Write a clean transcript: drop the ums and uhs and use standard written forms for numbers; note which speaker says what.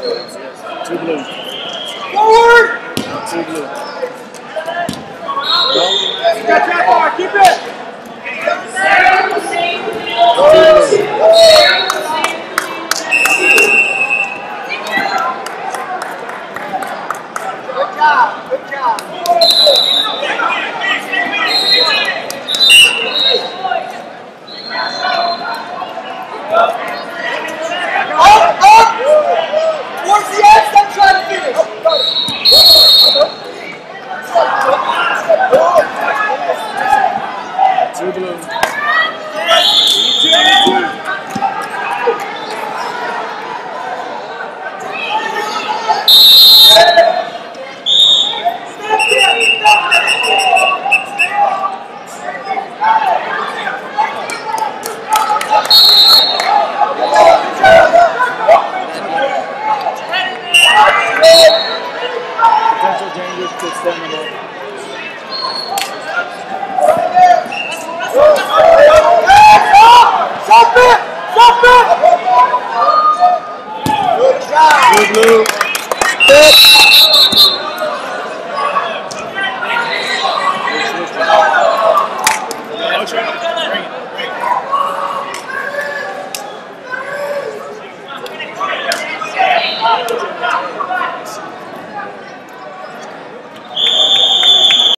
Speaker 1: Two blue.
Speaker 2: Forward!
Speaker 1: Two blue.
Speaker 2: Got that bar, keep it! Good job, good job. Up! Towards the edge, then try to finish.
Speaker 1: Two blue. Potential dangers could stand them up.
Speaker 2: Stop it! Stop it! Good job!
Speaker 1: Two blue.